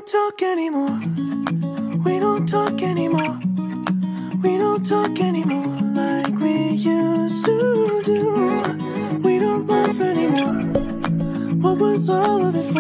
talk anymore. We don't talk anymore. We don't talk anymore like we used to do. We don't laugh anymore. What was all of it for?